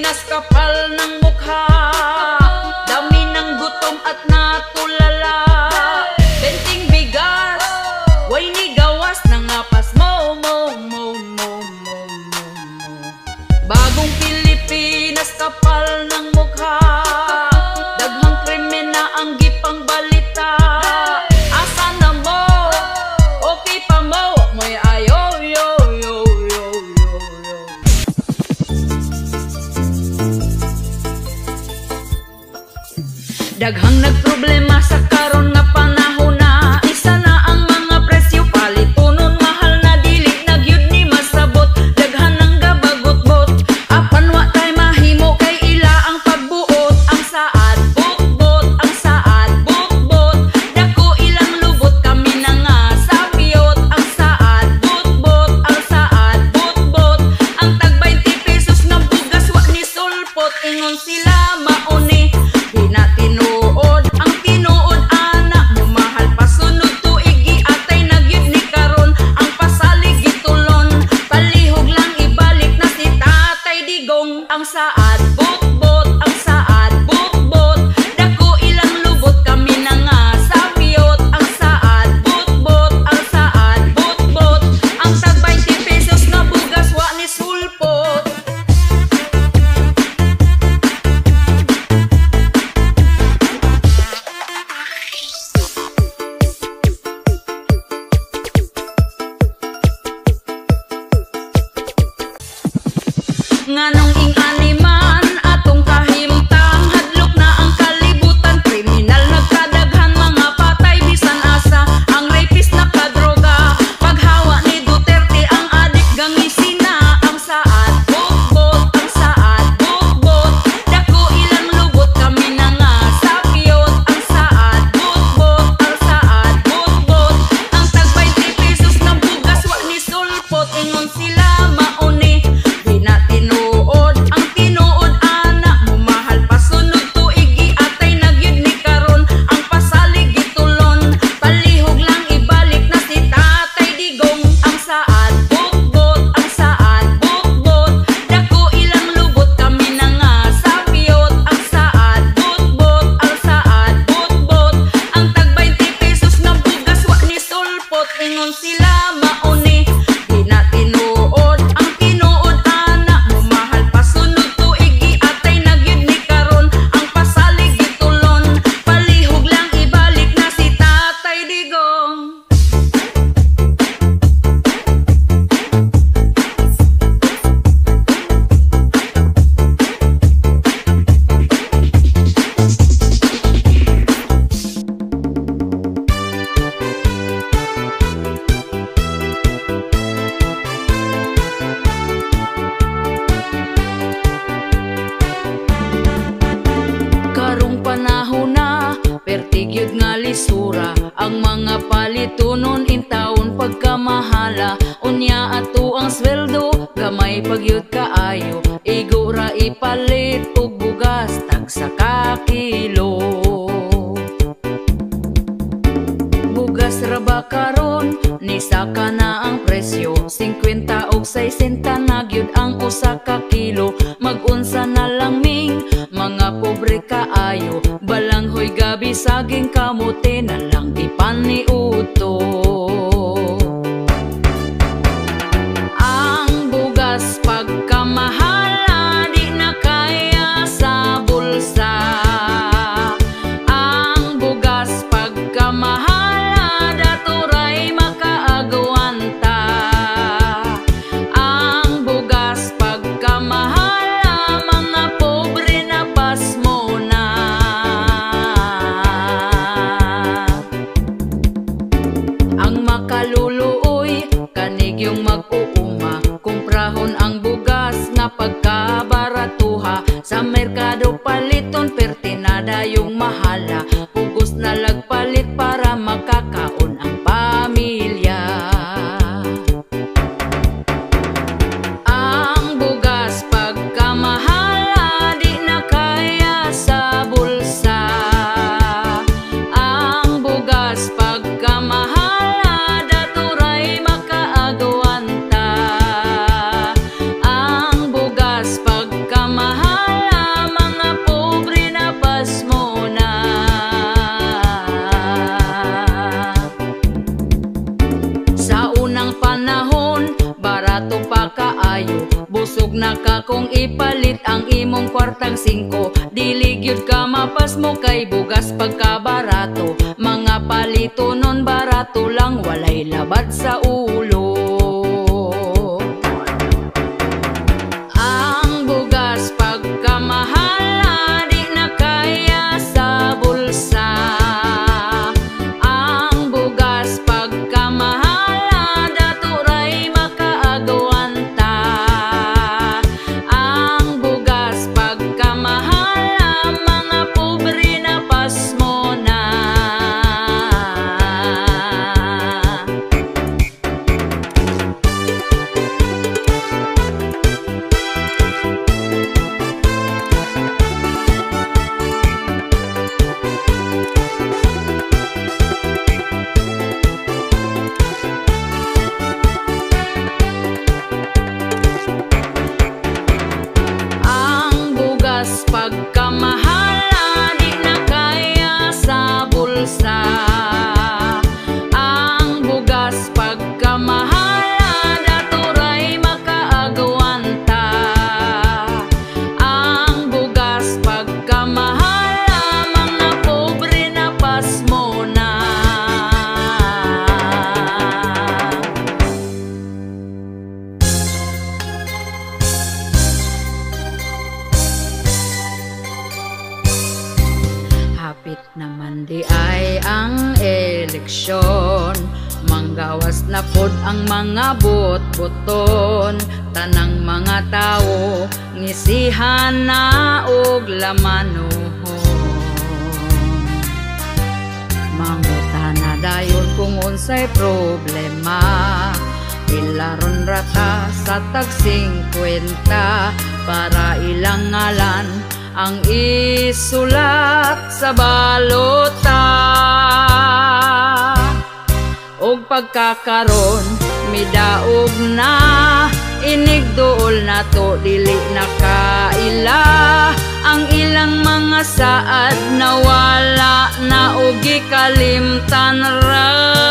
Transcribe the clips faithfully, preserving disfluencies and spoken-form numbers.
Pilipinas, kapal ng mukha, dami ng gutom at natulala. Benting bigas, way ni gawas ng apas mo, mo, mo, mo, mo, mo, mo. Bagong Pilipinas, kapal ng mukha, daghang krimen na ang gipang balita. Asa na mo, okay pa mo, mo'y ayo, yo, yo, yo, yo, yo. Daghang nagproblema sa karon nga panahon na, isa na ang mga presyo palitunon, mahal na dili na gyud ni masabot. Daghan nang gabagot-bot, apan wa tay mahimo kay ila ang pagbuot. Ang saad bot-bot, ang saad bot-bot, dako ilang lubot kami na nga sabyot. Ang saad bot-bot, ang saad bot-bot, ang tag twenty pesos nga bugas wa ni sulpot. Ingon sila mauni, di na tinuod ang tinuod ana mo, mahal pa sunod tuig atay nagyud ni karon. Ang pasalig gitulon, palihog lang ibalik na si Tatay Digong. Ang saad bot-bot, ang saad bot-bot, dako ilang lubot kami na nga sabyot. Ang saad bot-bot, ang saad bot-bot, ang tag twenty pesos nga bugas wa ni sulpot. Nganong ing animan atong kahimtang, hadlok na ang kalibutan, kriminal nagkadaghan, mga patay bisan asa. Ang rapist nakadroga, paghawa ni Duterte ang adik gangisina. Ang saad bot-bot, ang saad bot-bot, dako ilang lubot kami na nga sabyot. Ang saad bot-bot, ang saad bot-bot, ang tag twenty pesos ng bugas wa ni sulpot. Ingon sila mauni, di na tinuod ang tinuod ana mo, mahal pa sunod tuig atay nagyud ni karon. Ang pasalig gitulon, palihog lang ibalik na si Tatay Digong. Ang saad bot-bot, ang saad bot-bot, dako ilang lubot kami na nga sabyot. Ang saad bot-bot, ang saad bot-bot, ang tag twenty pesos nga bugas wa ni sulpot. Ingon sila mauni, di na tinuod ang tinuod ana mo, mahal pa sunod tuig atay nagyud ni karon. Ang pasalig gitulon, palihog lang ibalik na si Tatay Digong. Karong panahon na, pertigyud nga lisura, ang mga palitunon in taon pagkamahala. Unya ato ang sweldo, gamay pagyud kaayo, igura ipalit og bugas tag sa kakilo. Bugas ra ba karon, ni saka na ang presyo, fifty og sixty na gyud ang usa ka kilo. Mag-unsa na lang ming mga pobre kaayo, balanghoy gabi saging kamote na lang di paniuto. Ang bugas pagkamahala, di na kaya sa bulsa. Ang bugas pagkamahala, daturay makaagwanta. Ang bugas pagkamahala, mga pobre na pasmo na. kaayo. Busog na ka kung ipalit ang imong kwartang singko. Diligyod ka mapas mo kay bugas pagkabarato. Mga palito nun barato lang, walay labad sa ulo. Ang bugas pagkamahal di na kaya sa bulsa. Ang bugas pagkamahal daturay makaagawanta. Ang bugas pagkamahal mga pobre na pasmo na. Ang bugas pagkamahal di na kaya sa bulsa. Ang bugas pagkamahal daturay makaagawanta. Ang bugas pagkamahal mga pobre na pasmo na. Hapit naman di ay ang eleksyon. Manggawas na pod ang mga bot-boton. Tanang mga tao ngisihan na og lamanuhon. Manguta na dayon kung unsay problema. Ilaron rata sa tag singkwenta para ilang ngalan ang isulat sa balota. Og pagkakaron midaog na inigduol na to dili na kaila. Ang ilang mga saad nawala na og gikalimtan ra.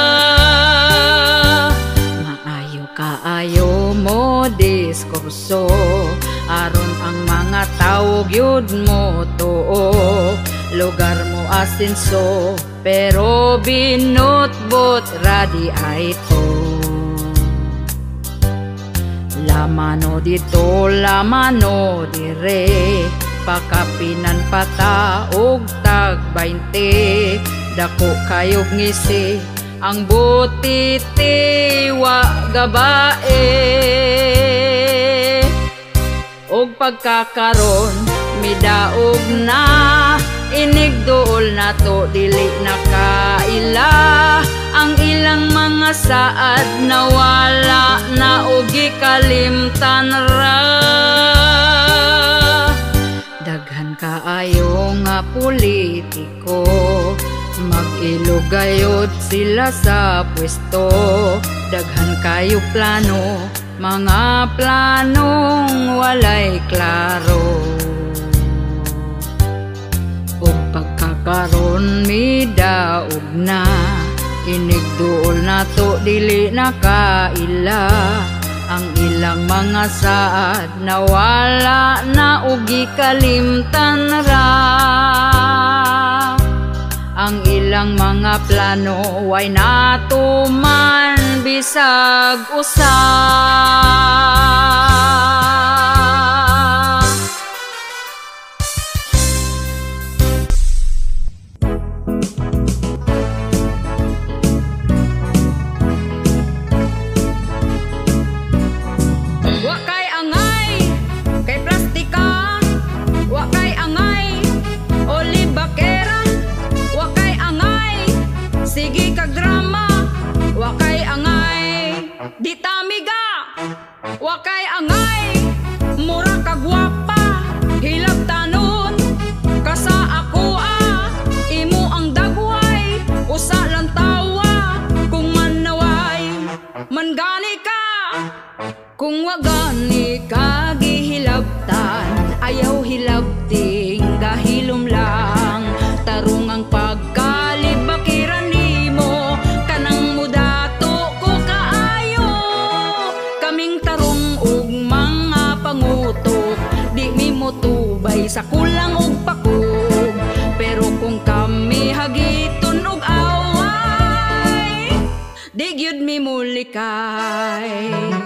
Maayo kaayo mo diskurso aron ang mga tao gyud mo tuo. Lugar mo asinso pero binutbot radi ay to. Lamano dito lamano dire. Pakapinan pata og tag bainte. Dako kayog ngisi ang butiti wa gabae. Og pagkakaron midaog na inigduol na to dili na kaila. Ang ilang mga saad nawala na og gikalimtan ra. Daghan kaayo nga politiko mag-ilugayod sila sa pwesto. Daghan kayo plano, mga planong walay klaro. Og pagkakaron midaog na inigduol na to dili na kaila. Ang ilang mga saad nawala na og gikalimtan ra. Ang ilang mga plano way natuman bisag usa. Wa kay angay kay plastika, wa kay angay olibakera. Sige kag drama, wakay angay di tamiga, wakay angay mura kag gwapa, hilab tanon kasa ako ah, imo ang dagway, usa lang tawa kung manaway, mangani ka kung wagani ka gihilabtan, ayaw hilabting dahilom lang, tarong ang pagkalibakiran kanang mudato ko kaayo, kaming tarong og mga pangutok, di mi motubay sa kulang og pakog. Pero kung kami hagiton og away, di gyud mi mulikay.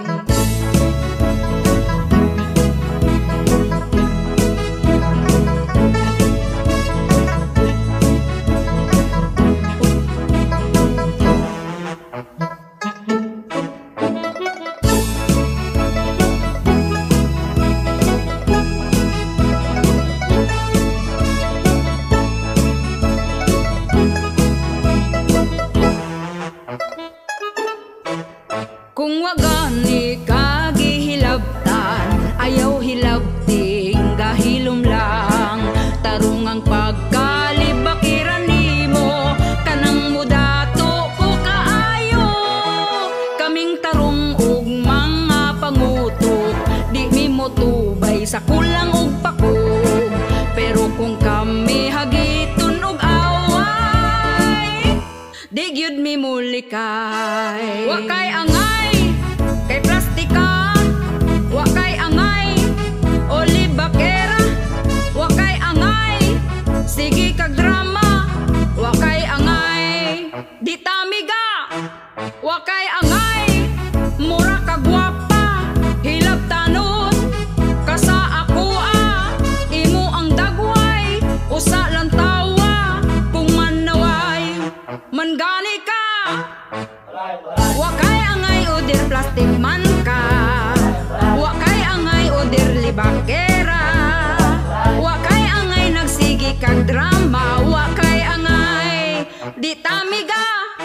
Kung wagani kagihilabtan, ayaw hilabting gahilom lang. Tarungang pagkalibakiran nimo, kanang mudato ko kaayo. Kaming tarong og mga pangutok, di mi motubay sa kulang og pakog. Pero kung kami hagiton og away, di gyud mi mulikay. Wa kay angay kay plastika, wa kay angay olibakera, wa kay angay sige kag drama, wa kay angay di tamiga, wa kay angay mura kag gwapa, hilab tanon kasa ako ah, imo ang dagway usa lang tawa, kung manaway mangani ka. Wa kay angay oder plastic man ka, wa kay angay oder libakera, wa kay angay nagsigi kag drama, wa kay angay di tamiga,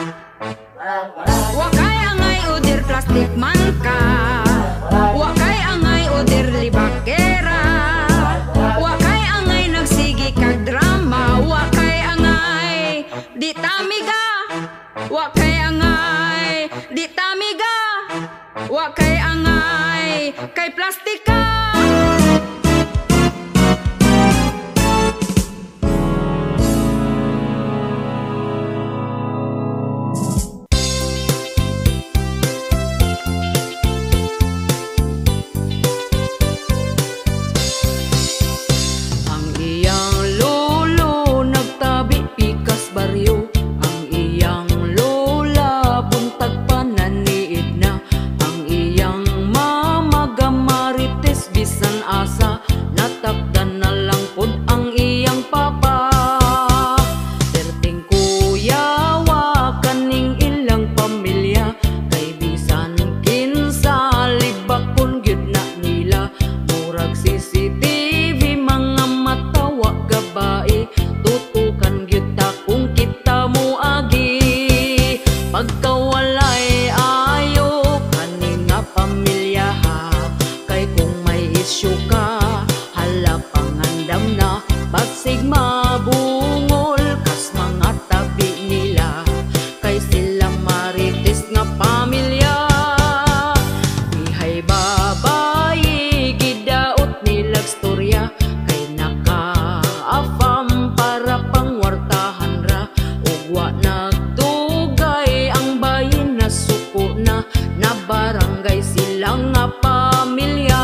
wa kay angay oder plastic man ka, wa kay angay oder libakera, wa kay angay nagsigi kag drama, wa kay angay di tamiga, wa kay angay di tamiga, wa kay angay kay plastika. Ang iyang lolo nagtabi pikas baryo, ang iyang lola buntag pananiid na, ang iyang mama gamarites bisan asa, natakdan na lang pod ang iyang papa. Perting kuya wa kaning ilang pamilya, kay bisan kinsa libakon gyud na nila, murag C C T V mga mata wa gabae, tutukan gyud ta kung kita mo agi. Pagkawalay ayo kaning nga pamilya ha, kay kung may isyu ka hala pangandam na, basig mabungol kas mga tabi nila, kay sila marites nga pamilya. Mihay babayi gidaot nilag storya, kay naka-afam para pangwartahan ra, ug wa nagtugay ang bayin na suko na, na barangay silang nga pamilya.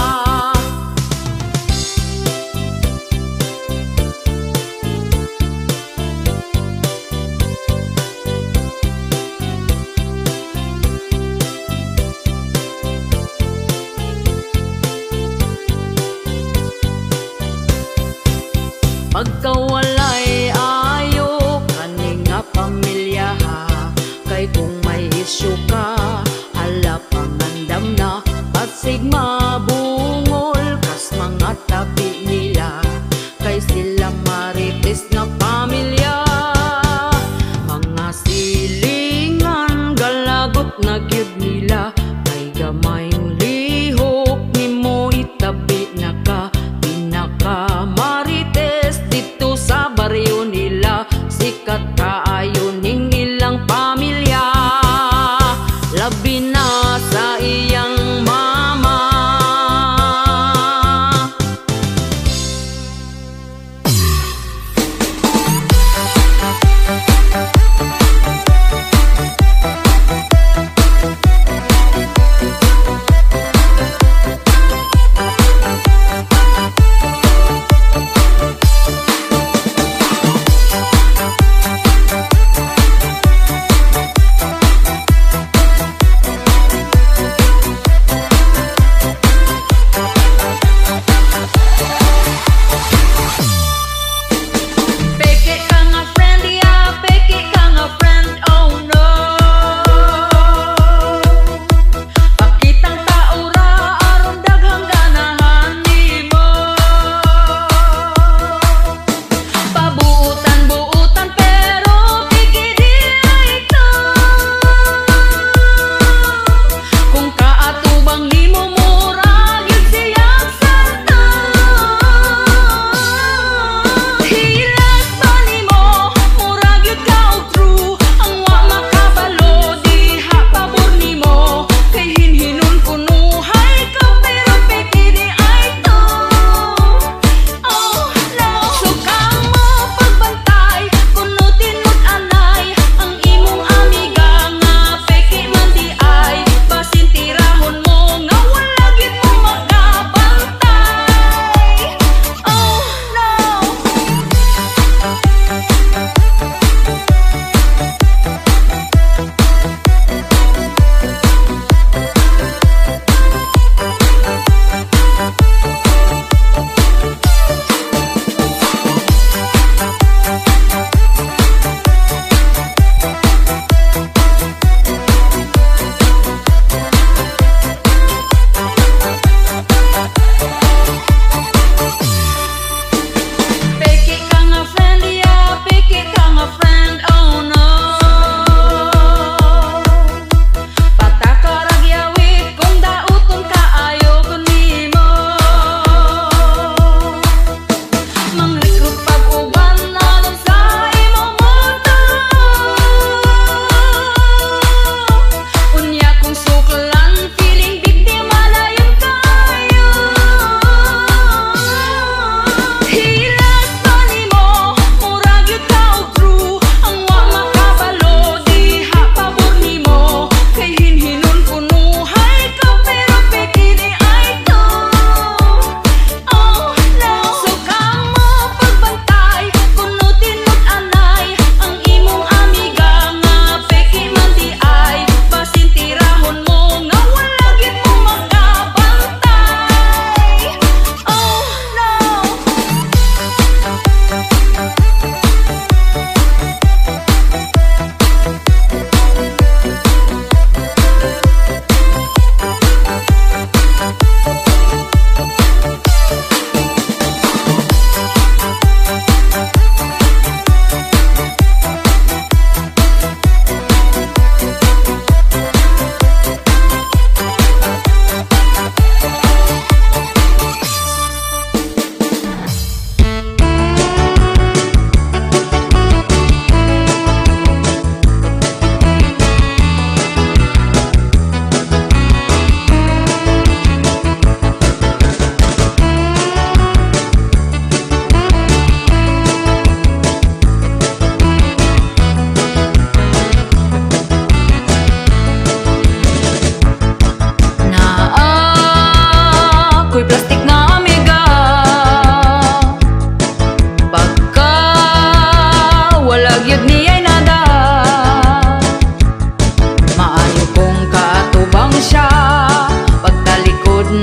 Pagkawalay ayo kaning nga pamilya ha, kay kung may isyu ka hala pangandam na, basig mabungol kas mga tabi nila, kay sila marites nga pamilya. Mga silingan galagot na gyud nila, kay gamayng lihok nimo itabi na ka, pinaka marites dito sa baryo nila, sikat kaayo ning ilang pamilya, labi na sa iyang mama.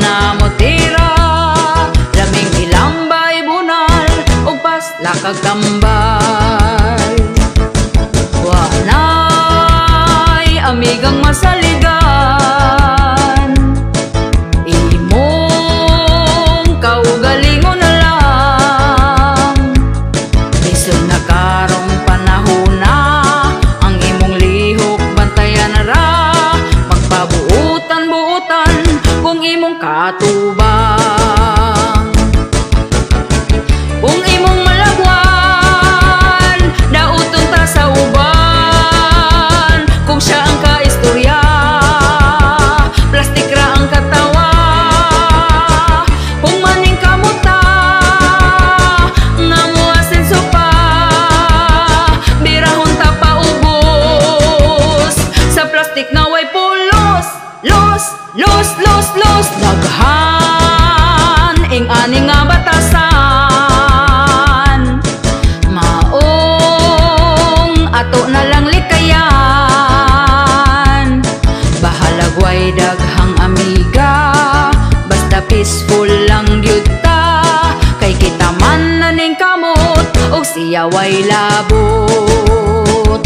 na mo tira. Laming ilambay bunal ug pas lakag tambal. Wanay amigang masaligan, imong kaugalingon na lang. Lisod na karong panahon na, ang imong lihok bantayan na ra. Magpabuutan-buutan kung imong katubang. Kung imong malagwan, dauton ta sa uban. Kung siya ang kaistorya, plastik ra ang katawa. Kung maning kamuta, nga mo asenso pa, birahon ta paubos. Sa plastik na way pulos, los, los, los, los. Daghan ing ani nga batasan, maong ato na lang likayan. Bahalag way daghang amiga, basta peaceful lang gyud ta. Kay kita man na ning kamot, ug siya way labot.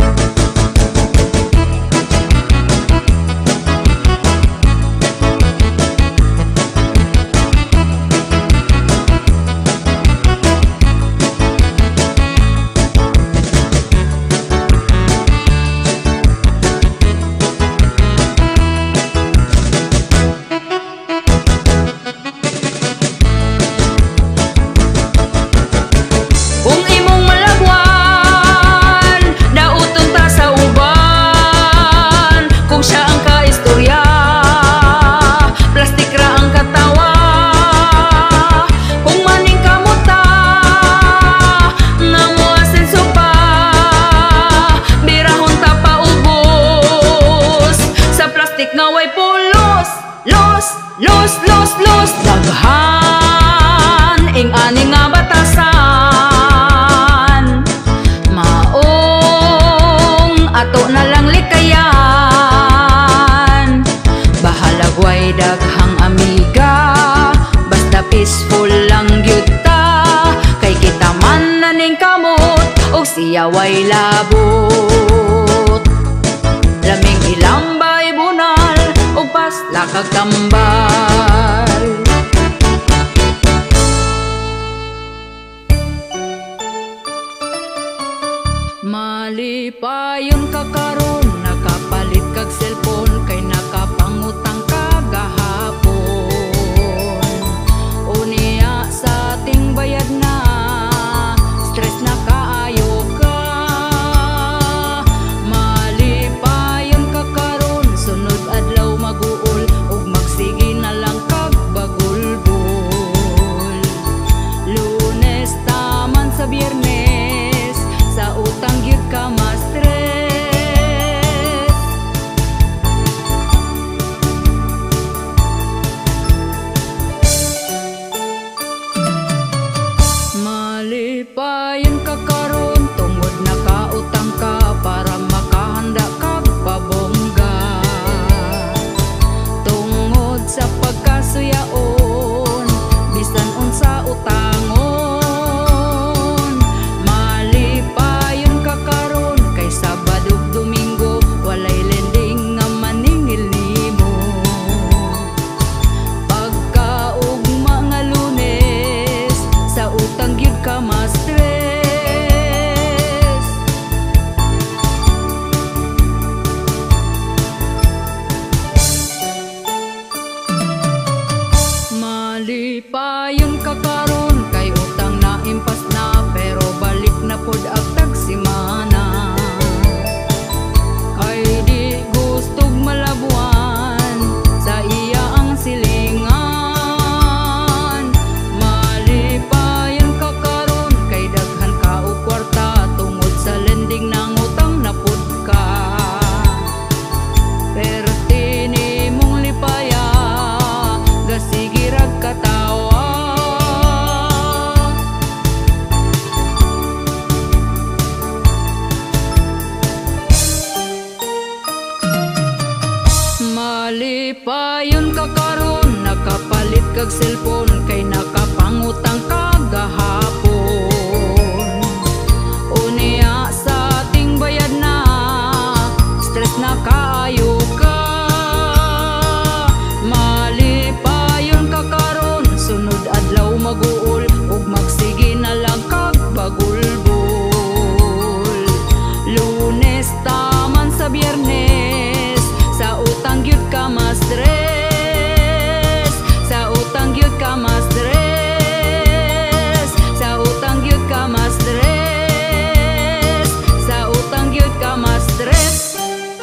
Los, los, los. Daghan ing ani nga batasan, maong ato na lang likayan. Bahalag way daghang amiga, basta peaceful lang gyud ta. Kay kita man na ning kamot, ug siya way labot. Laming ilambay bunal ug pas lakag tambal. Malipayon ka karon, nakapalit kag cellphone, kay nakapangutang ka gahapon. Unya sa ating bayad na, stress na kaayo ka. Malipayon ka karon, sunod adlaw maguol, ug magsige na lang kag bagulbol. Lunes taman sa Biyernes, sa utang gyud ka ma-stress. Malipayon ka karon, tungod nakautang ka para makahanda kag pabongga. Tungod sa pagkasuyaon, bisan unsa utangon. Malipayon ka karon, kay Sabado ug Domingo walay lending nga maningil nimo. Pagkaugma nga Lunes, sa utang gyud ka ma-stress. Malipayon ka karon, kay utang na impas na, pero balik na pod agtag simana. Kay di gustog malabuan, sa iya ang silingan. Malipayon ka karon, kay daghan ka og kwarta, tungod sa lending nang utang na pod ka. Perti nimong lipaya, gasigirag katawa. kag cellphone kay nakapangutang kagahapon. Unya sa ating bayad na, stress na kaayo ka. Mali pa yun ka karon, sunod adlaw mag-uol ug magsige na lang kag bagulbol. Lunes taman sa Biyernes, sa utang gyud ka ma-stress, sa utang gyud ka ma-stress, sa utang gyud ka ma-stress, sa utang gyud ka ma-stress.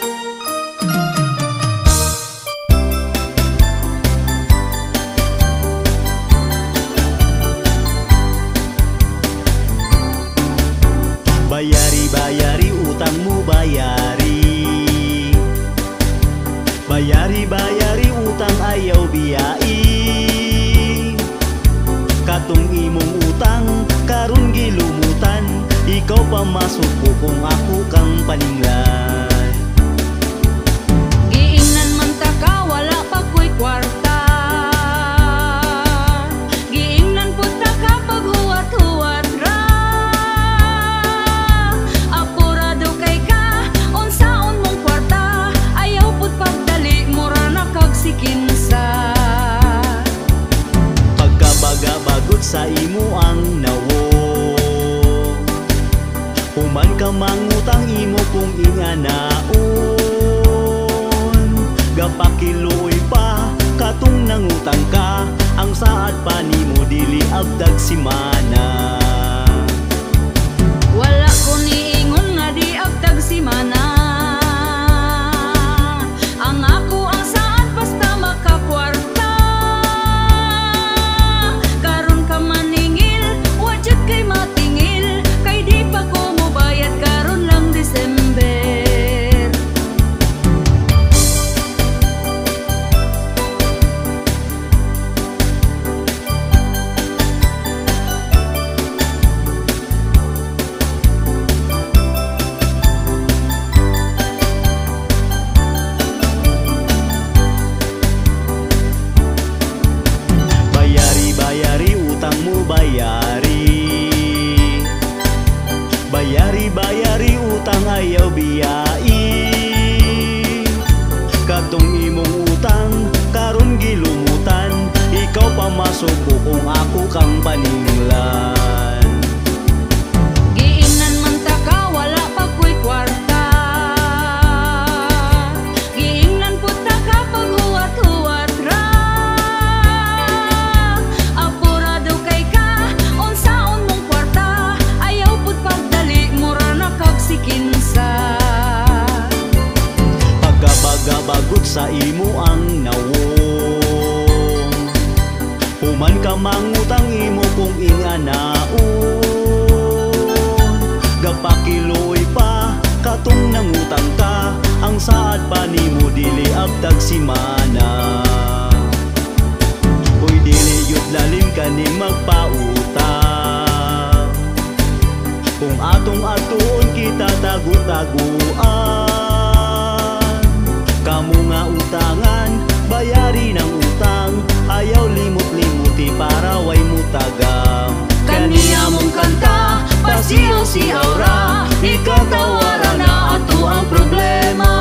Bayari, bayari, utang mo bayari. Bayari, bayari, utang ayaw biyai. Katong imong utang, karon gilumutan. Ikaw pa masuko kung ako kang paninglan. Giingnan man ta ka, wala pa ko'y kwarta. Giingnan pud ta ka pag huwat-huwat ra. Apurado kay ka, unsaon mong kwarta. Ayaw pud pagdali, mura na kag sikinsa. Pagkabaga-bagot sa imo ang nawo. Human ka mangutang imo kung inganaon. Gapakiloy pa, katong nangutang ka. Ang saad pa nimo dili abdag simana. Wala ko niingon nga di agtag si mana. Ang ako ang saan basta makakwarta. Karon ka maningil, wajud kay matingil. Kay di pa ko mobayad karon lang December. Bayari, bayari, utang mo bayari. Bayari, bayari, utang ayaw biyai. Katong imong utang, karon gilumutan. Ikaw pa masuko kung ako kang paninglan. Giingnan man ta ka, wala pa ko'y kwarta. Giingnan pud ta ka pag huwat-huwat ra. Apurado kay ka, unsaon mong kwarta. Ayaw pud pagdali, mura na kag sikinsa. Pagkabaga-bagot sa imo ang nawo. Human ka mangutang imo kung inganaon. Gapakiloy pa, katong nangutang ka. Ang saad pa nimo dili abdag simana. Uy dili yun lalim kaning magpautang. Kung atong atuon kita tagu-taguan. Kamu nga utangan, bayari ng utang. Ayaw limot-limuti para way mutagam. Kaniya mong kanta, pasiyaw-siyaw ra. Ikatawaran na ato ang problema.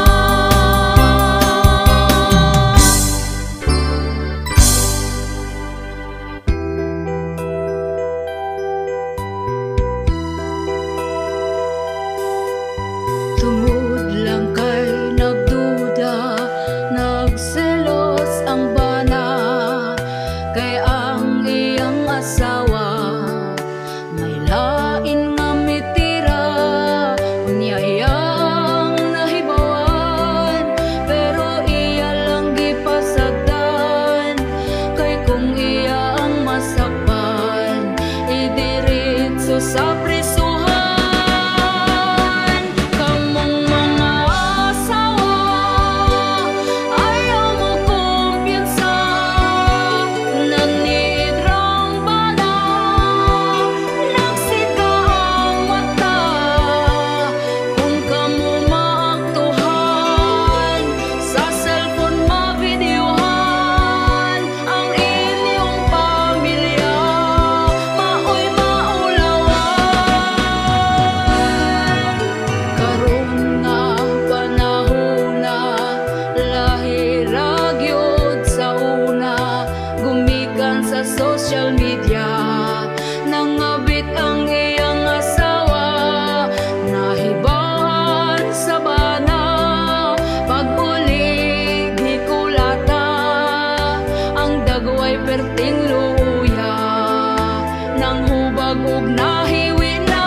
Tungod lang kay nagduda, nagselos ang bana. Kay ang iyang asawa may lain nga mitira. Unya iyang nahibawan, pero iya lang gipasagdan. Kay kung iya ang masakpan, idiritso sa prisuhan. Kamong mga asawa, ayaw mo kumpiyansa. Nanidrang bala, nagsika ang mata. Kung kamo maaktuhan, sa cellphone mabideohan ang inyong sa social media. Nangabit ang iyang asawa, nahibahan sa bana. Pag-uli gikulata, ang dagway perting luya, nang hubag ug nahiwi na.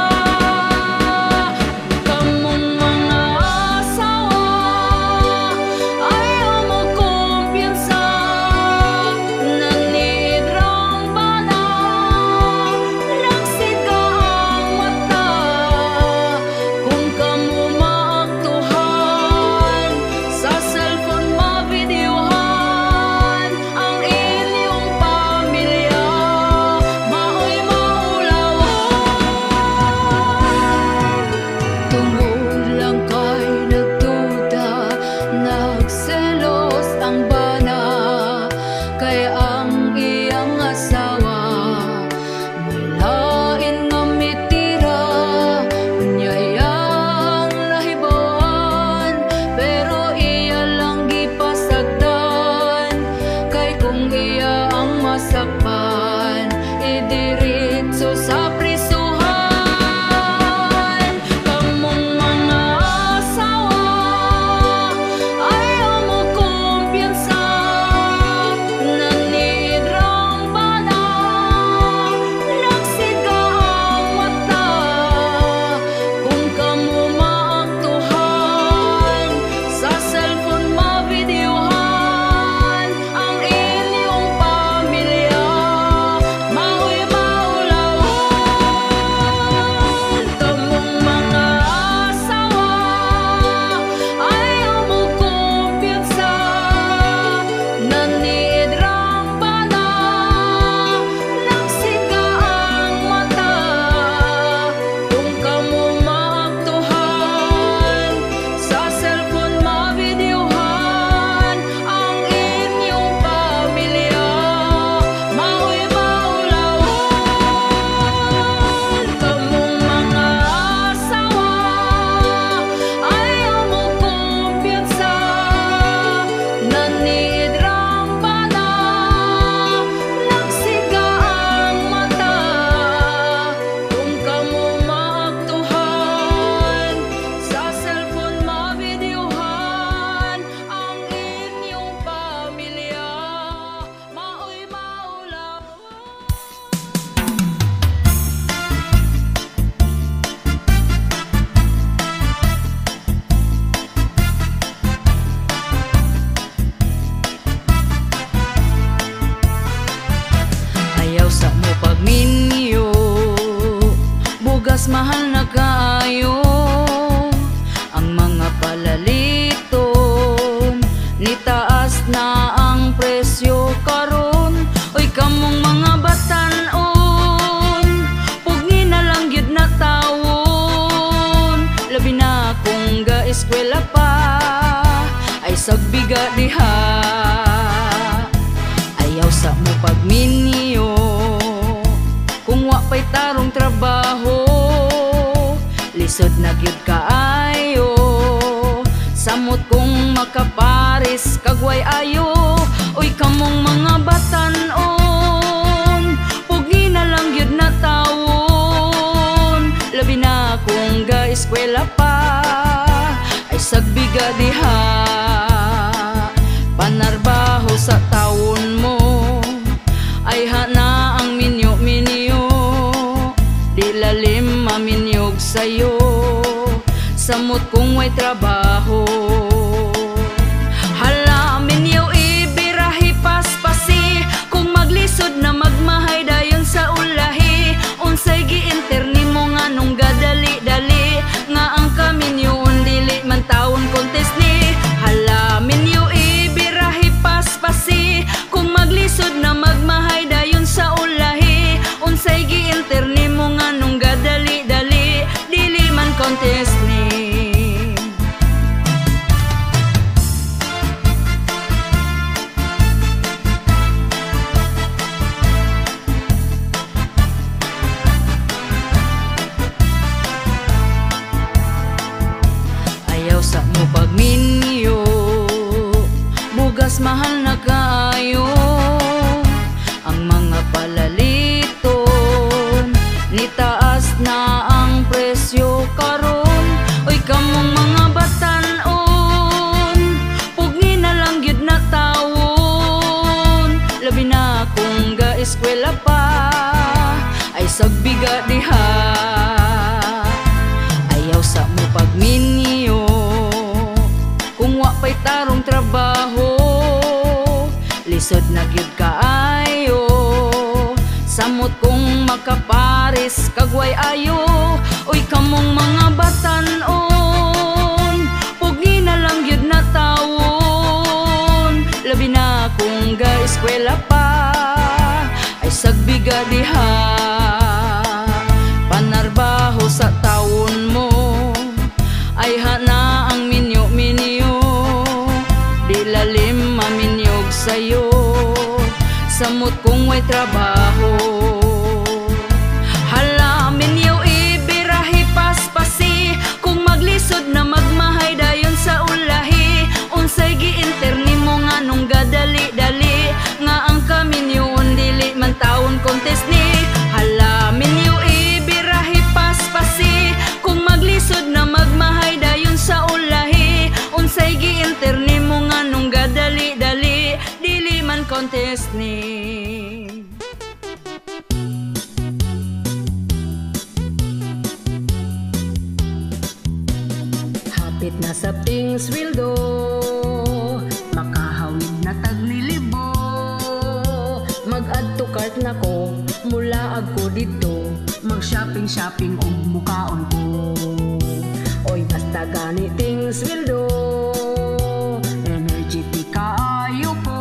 Kamong mga asawa, ayaw mo kumpiyansa, nanidrang bana, nagsiga ang mata. Kung kamo maaktuhan, sa cellphone mavideohan ang inyong pamilya, maoy maulawan. Tungod lang kay nagduda, nagselos ang bana, kay ang iyang asawa may lain nga mitira. Unyayang nahibawan, pero iya lang gipasagdan, kay kung iya ang masakpan, idiritso sa prisuhan. Kamong mga asawa, ayaw mo kumpiyansa, nanidrang bana, nagsiga ang mata. Kung kamo maaktuhan, sa cellphone mavideohan ang inyong pamilya, maoy maulawan. Kamong mga asawa, ayaw mo kumpiyansa, nanidrang bana, nagsiga ang mata. Kung kamo maaktuhan, sa cellphone mavideohan ang inyong pamilya, maoy maulawan. Kamong mga asawa, ayaw mo kumpiyansa, nanidrang bana, nagsiga ang mata. Kung kamo maaktuhan, sa cellphone mavideohan ang inyong pamilya, maoy maulawan. Ayaw sa mo pagminyo, bugas mahal na kaayo. Ang mga palaliton, nitaas na ang presyo karon. Oy kamong mga batan-on, pugni na lang gyud na tawon. Labi na kung ga-eskwela pa, ay sagbiga diha. Ayaw sa mo pagminyo, kung wa pa'y tarong trabaho, lisod na gyud kaayo. Samot kung makaparis kagway ayo. Oy kamong mga batan-on, pugi na lang gyud na tawon. Labi na kung ga-eskwela pa, ay sagbiga diha. Panarbaho sa taon mo, ay hana ang minyo-minyo, di lalim maminyog sa'yo. Samot kung may trabaho, hala minyo ibirahi paspasi. Kung maglisod na magmahay dayon sa ulahi, unsay gi-interni mo nga nung gadali-dali, nga ang kaminyoon dili man taon contest ni. Hala minyo ibirahi paspasi, kung maglisod na magmahay dayon sa ulahi, unsay gi-interni mo nga nung gadali-dali, dili man contest ni. mga palaliton, nitaas na ang presyo karon. Oy kamong mga batan-on, pugni na lang gyud na tawon. Labi na kung ga-eskwela pa, ay sagbiga diha. Ayaw sa mo pagminyo, kung wa pa'y tarong trabaho, lisod na gyud kaayo. Samot kung makaparis kagway ayo. Uy kamong mga batan-on, pugni na lang gyud na tawon. Labi na kung ga-eskwela pa, ay sagbiga diha. Panarbaho sa taon mo, ay hana ang minyo-minyo. Di lalim maminyog sa'yo, samot kung may trabaho. Hala minyo ibirahi paspasi, kung maglisod na magmahay dayon sa ulahi. Unsay gi-interni mo nga nung gadali-dali, nga ang kaminyoon dili man taon contest ni. Hala minyo ibirahi paspasi, kung maglisod na magmahay dayon sa ulahi. Unsay gi-interni mo nga nung gadali-dali, dili man contest ni. Hapit na sabting sweldo, makahawid na taglilibo. Mag-add to cart na ko, mula agko dito, mag-shopping-shopping og mukaon ko. Oy basta ganiting sweldo, energetic kaayo ko.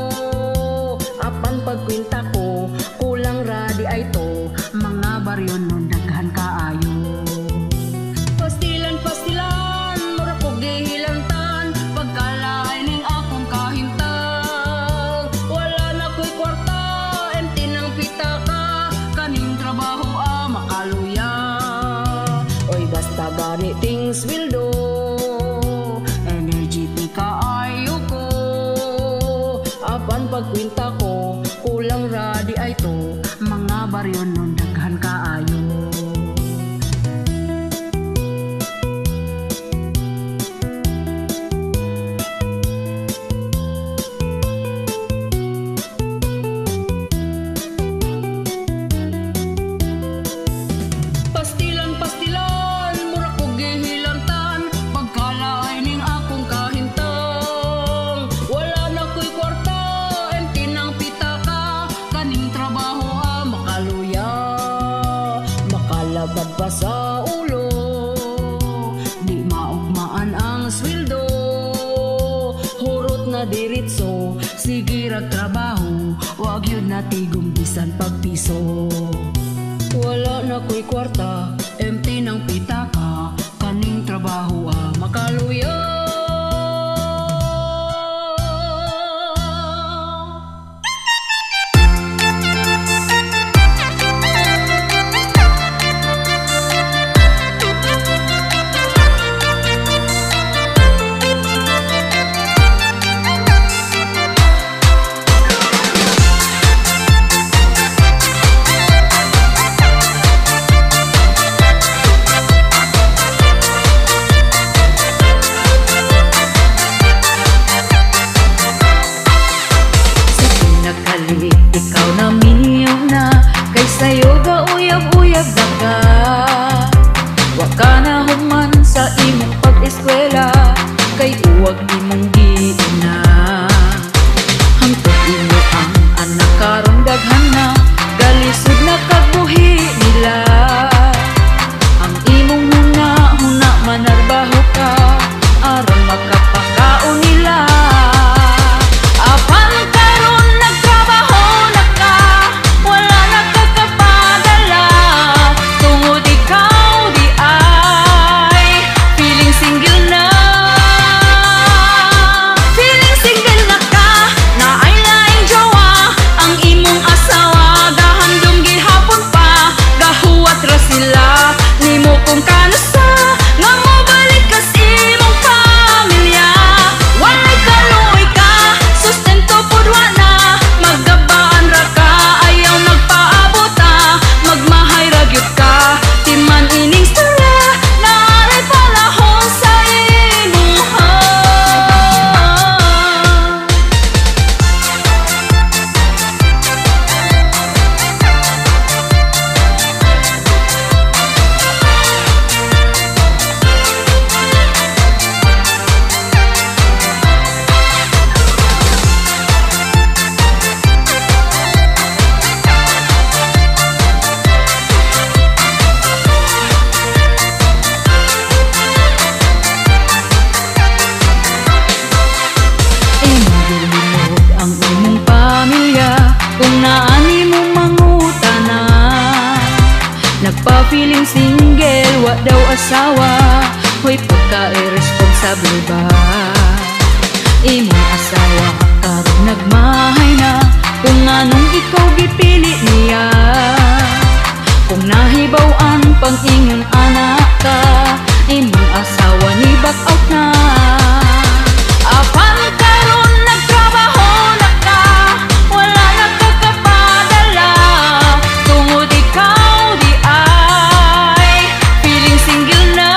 Apan pagkwinta ko, kulang radi ay to, mga baryon nun daghan kaayo. Pastilan, pastilan, mura kog gihilantan, pagkalain ning akong kahintang. Wala na ko'y kwarta, empty ng pitaka, kaning trabaho ah makaluya. Oy basta ganiting sweldo, energetic kaayo ko. Apan pagkwinta ko, kulang radi ay to, mga baryon nun daghan kaayo. Pastilan, pastilan, mura kog gihilantan, pagkalain ning akong kahintang. Wala na ko'y kwarta, empty ng pitaka, kaning trabaho ah makaluya. Makalabad pa sa ulo, di maugmaan ang sweldo. Hurot na diritso, sige rag trabaho, wag yun na tigong bisan pagpiso. Wala na ko'y kwarta, empty ng pitaka, kaning trabaho ah makaluya. feeling single, wa daw asawa. Hoy pagka-irresponsable ba? Imong asawa karon nagmahay na, kung anong ikaw gipili niya. Kung nahibaw-an pang ingon anak ka, imong asawa ni back out na. Apan karon nagtrabaho na ka, wala na kakapadala, tungod ikaw di ay feeling single na.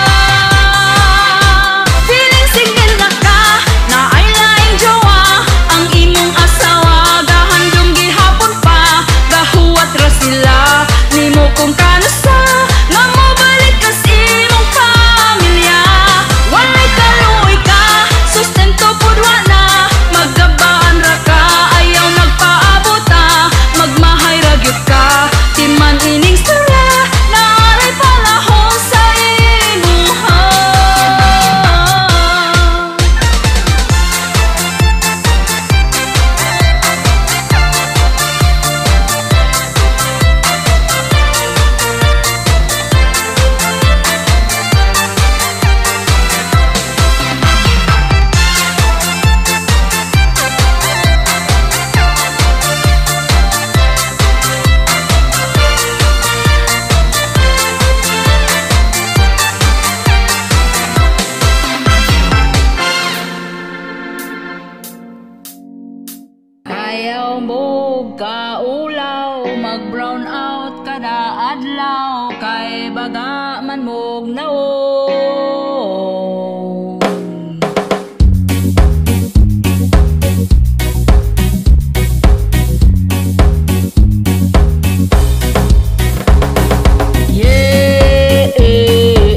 Feeling single na ka, na ay laing jowa, ang imong asawa gahandom gihapon pa, gahuwat ra sila nimo kung kanasa, nga mobalik kas imong pamilya. Walay kaluoy ka, sustento pud wa na, magabaan ra ka, ayaw nagpaabota, magmahay ra gyud ka, timan ining sara, naalay palahon sa imuha. Ayaw mo kaulaw, mag-brown out kada adlaw, kay baga man mog naon. Yeah, yeah,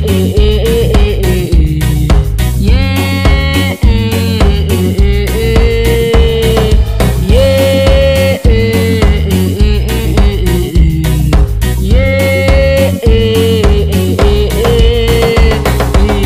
yeah.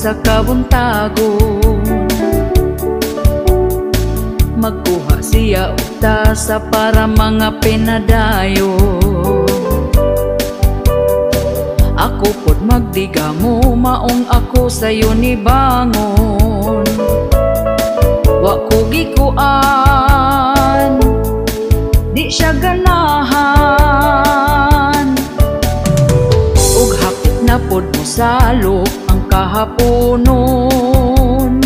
sa kabuntagon. Magkuha siya og tasa para mga pinadayo. Ako pod magdigamo, maong ako sayo ni bangon. Wa ko gikuan, di siya ganahan. Ug hapit na pod mo salok ang kahaponon.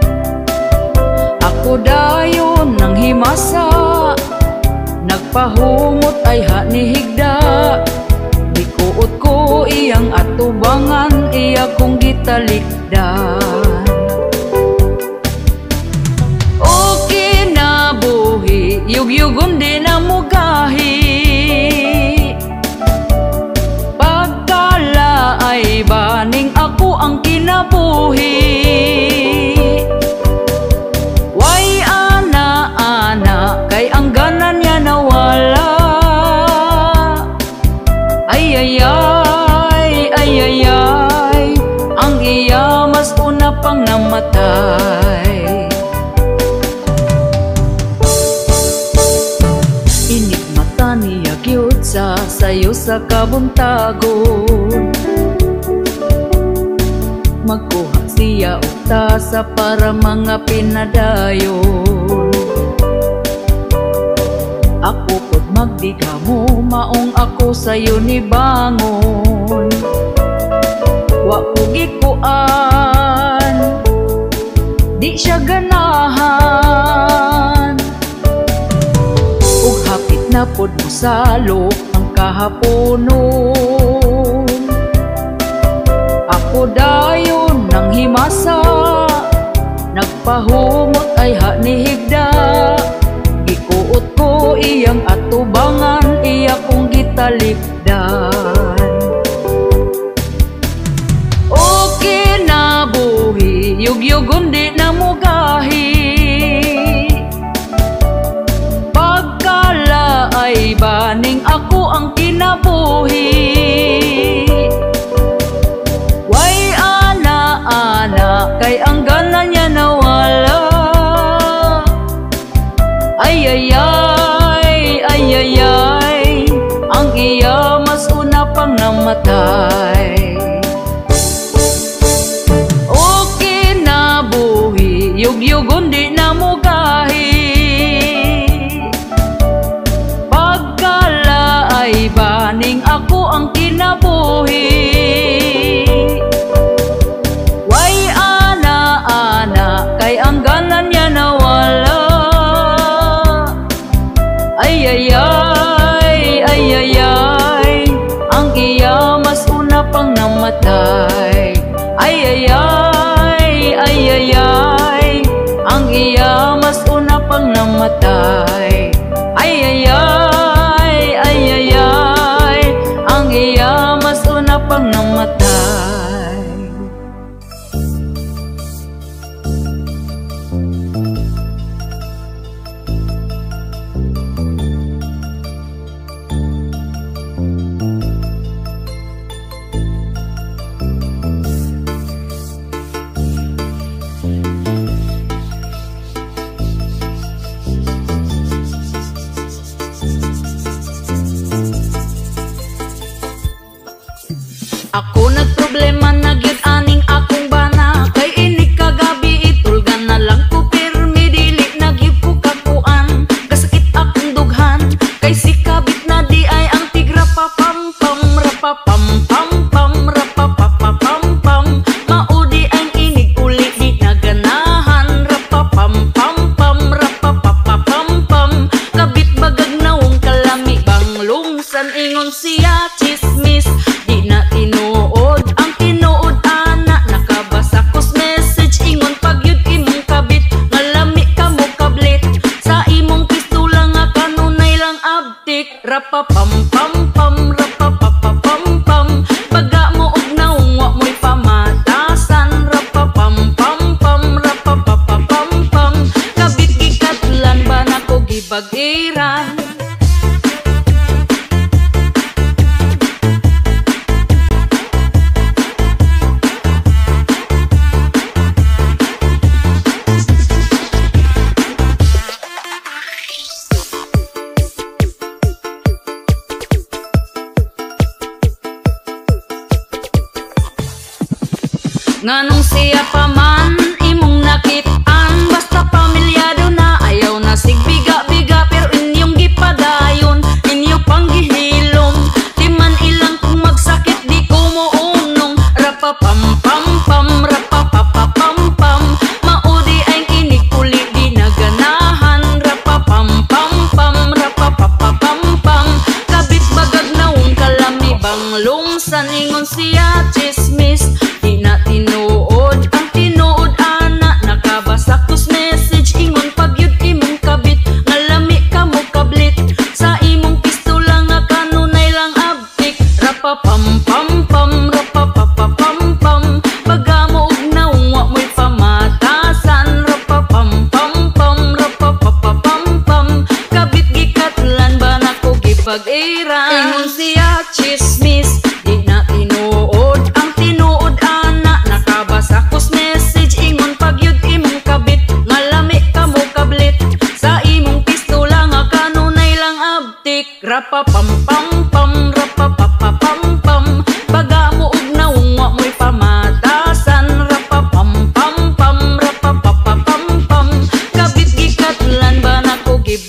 Ako dayon nang himasa, nagpahumot ay ha ni higda. Dikuot ko iyang atubangan, iya kong gitalikdan. Okay na buhi, yugyugon di na mugahi. Pagkala ay baning ako ang kinabuhi. Way ana-ana, kay ang ganan niya nawala. Ay ay ay, ay ay ay, ang iya mas una pang namatay. Inigmata niya gyud sa sayo sa kabuntagon. Magkuha siya og tasa para mga pinadayon. Ako pod magdigamo, maong ako sayo ni bangon. Wa ko gikuan, di siya ganahan. Ug hapit na pod mo salok ang kahaponon. Ako dayon nang himasa, nagpahumot ay ha ni higda. Gikuot ko iyang atubangan, iya kong gitalikdan. Okay na buhi, yugyugon di na mugahi. Pagkala ay baning ako ang kinabuhi. Way ana-ana, kay ang ganan niya nawala. Ay ay ay, ay ay ay, ang iya mas una pang namatay. Okay na buhi, yugyugon di na mugahi. Pagkala ay baning ako ang kinabuhi. Way ana-ana, kay ang ganan niya nawala. Ay ay ay, ay ay ay, ang iya mas una pang namatay. Ay ay ay, ay ay ay, ang iya mas una pang namatay. Ay ay ay, ay ay ay, ang iya mas una pang namatay. Ako nagproblema na gyud aning akong bana. Kay inig kagabi itulgan na lang ko pirmi, dili na gyud ko kakuan. Kasakit akong dughan, kay si kabit na di ay ang tigra pa pam pam rapa pam pam pam rapa pa pa pam pam. Maudi ang inig uli di naganahan, rapa pam pam pam rapa pa pa pam pam. Kabit bagag nawong kalami bang lungsan, ingon siya chismis. Di na tinuod ang tinuod ana, nakabasa kos message ingon pagyud imong kabit. Ngalami ka mo kablit sa imong pistola nga kanunay lang abtik. Rapa pam pam pam rapa pa pa pam pam. Baga mo og naong wa mo'y pamatasan. Rapa pam pam pam rapa pa pa pam pam. Kabit gikatlan ba na ko gibag-iran.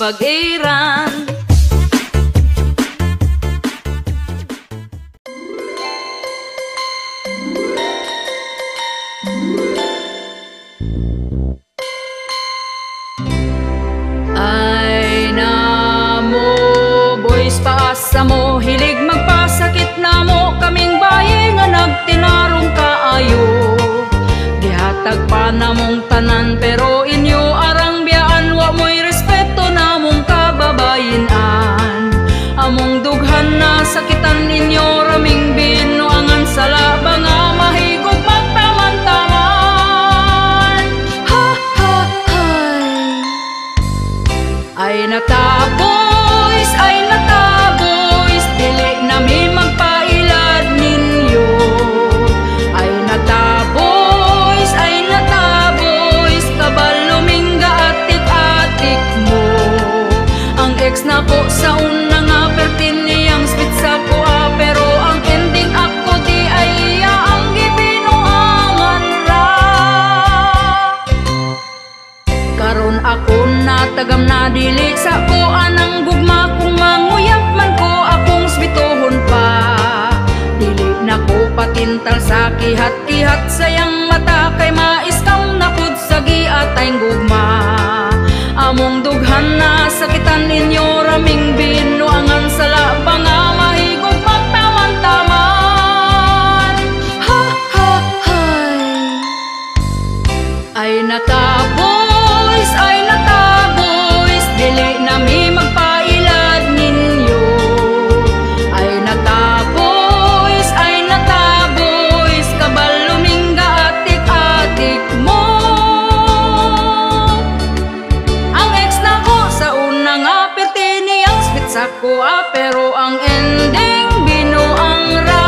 pag-iran. Ay na mo, boys, paasa mo, hilig magpasakit na mo, kaming bayi nga nagtinarong kaayo. Dihatag pa na mong tanan, pero inyo arang biyaan, wa mo'y respeto na mong kababayinan. Among dughan na sakitan inyo, raming binuangan sa laba nga mahigog magtaman-taman. Ha ha hay. Ay nataboys, ay nataboys, dili na mi magpailad ninyo. Ay nataboys, ay nataboys, kabalumingga atik-atik mo. Ang ex na ko sa una nga pertin niyang spit sa kuha, pero ang ending ako di ay iya ang gibinuangan ra. Karon ako natagam na dili sa ko anang gugma, kung manguyap man ko akong spitohon pa. Dili na ko patintal sa kihat-kihat sayang mata, kay maiskam na pud sa giatayng gugma. Among dughan na sakitan ninyo, raming binuangan sa laba nga mahigog magtaman-taman. Ha ha hay. Ay nataboys, ay nataboys, dili na mi magpailad ninyo. Ay nataboys, ay nataboys, kabalumingga atik-atik mo. Ang ex na ko sa una nga perti niyang spit sa kuha, pero ang ending binuang ra.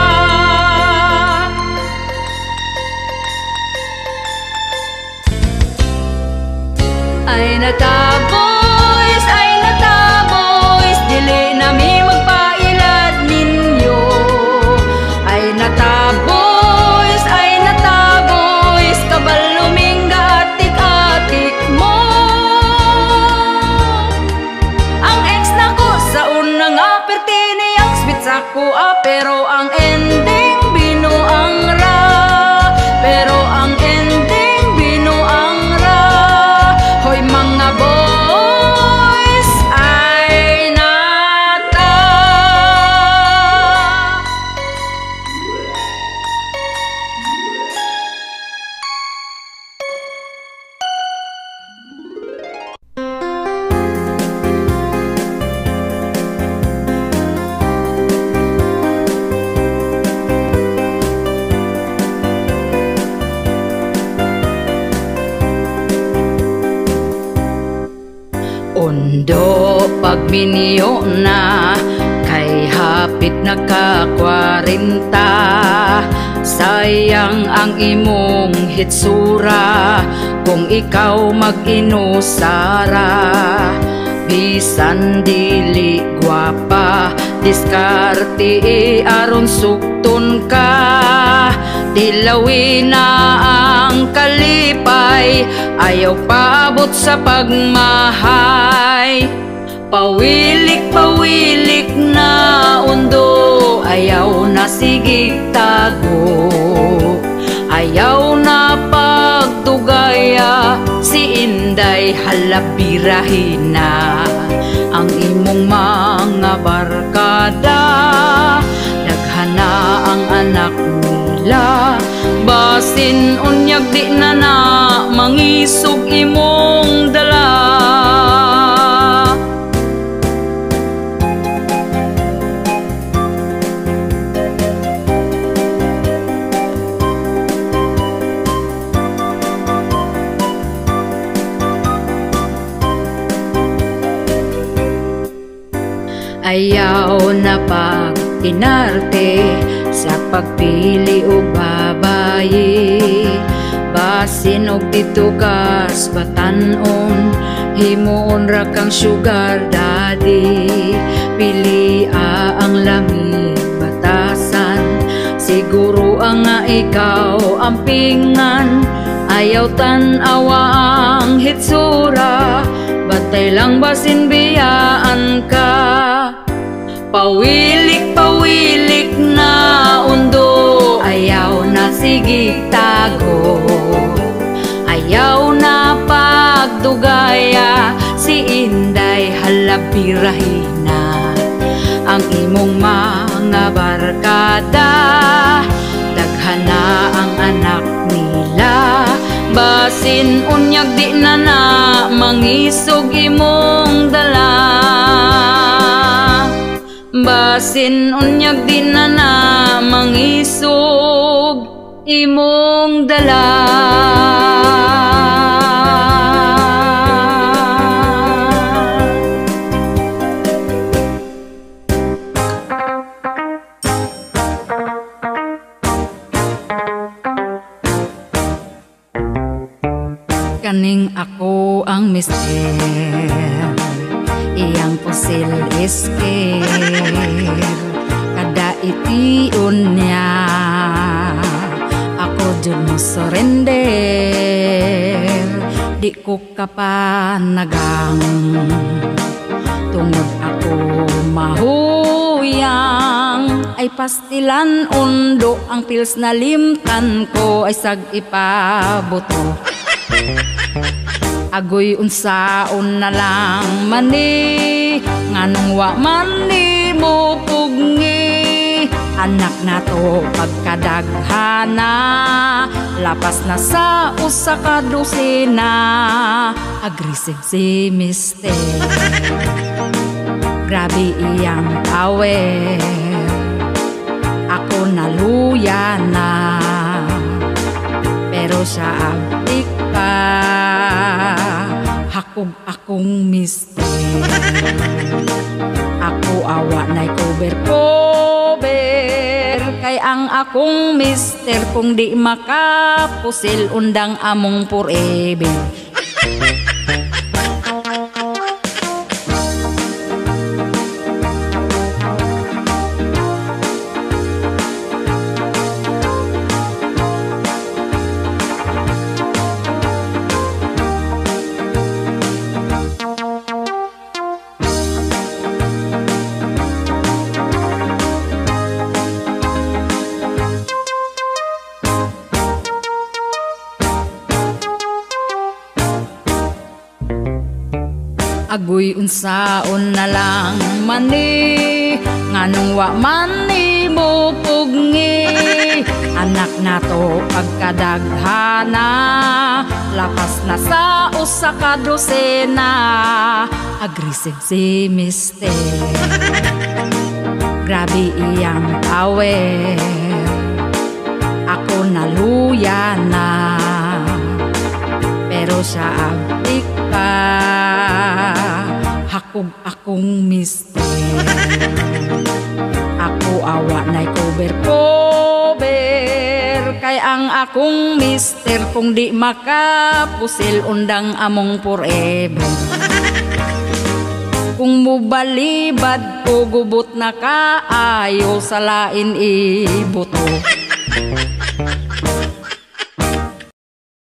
Ay nataboys, ay nataboys, dili na mi magpailad ninyo. Ay nataboys, ay nataboys, kabalumingga atik-atik mo. Ang ex na ko sa una nga perti niyang spit sa kuha, pero ang ending binuang ra. Pero ang ending binuang ra. Hoy mga boys, ay nata. Ondo pagminyo na, kay hapit na ka kwarenta. Sayang ang imong hitsura, kung ikaw mag-inusara. Bisan dili gwapa, diskarte aron sukton ka. Dilawin na ang kalipay, ayaw paabot sa pagmahay. Pawilik-pawilik na undo, ayaw na sigig tago. Ayaw na pagtugaya, si Inday halabirahin na. Ang imong mga barkada, daghana ang anak nila. Basin unyag di na na, mangisog imong dala. Ayaw na pag-inarte sa pagpili o babayi. Basin og dito kas batanon, himuon ra kang sugar daddy. Pili ang lamig batasan, siguro ang nga ikaw ampingan. Ayaw tan-awa ang hitsura, but Tay lang basin biyaan ka, pawilik-pawilik na undo. Ayaw na sige tago, ayaw na pagdugaya. Si Inday halabirahina ang imong mga barkada. Daghan na ang anak nila, basin unyag di na na mangisog imong dala. Basin unyag di na na mangisog imong dala. Kaning ako ang mister, iyang pusil isker. Kada itiun niya, ako dyan mo surrender. Di ko kapanagang, tungod ako mahuyang. Ay pastilan undo, ang pils na limtan ko ay sag ipabuto. Agoy unsaon na lang mani, nganong wa mani mo pugni. Anak na to pagkadaghana, lapas na sa usa ka dosena. Aggressive si mister, grabe iyang awer. Ako naluya na, pero siya abdik pa. Hakog akong mister, ako awa na'y cover-cover. Kay ang akong mister, kung di makapusil, undang among forever. Agoy unsaon na lang mani, nganong wa mani mo pugni. Anak na to pagkadaghana, lapas na sa usa ka dosena. Aggressive si mister, grabe iyang awer. Ako naluya na, pero siya abdik pa. Hakog akong mister, ako awa na'y cover-cover. Kay ang akong mister, kung di makapusil, undang among forever. Kung mubalibad ko, gubot na kaayo, sa lain ibuto.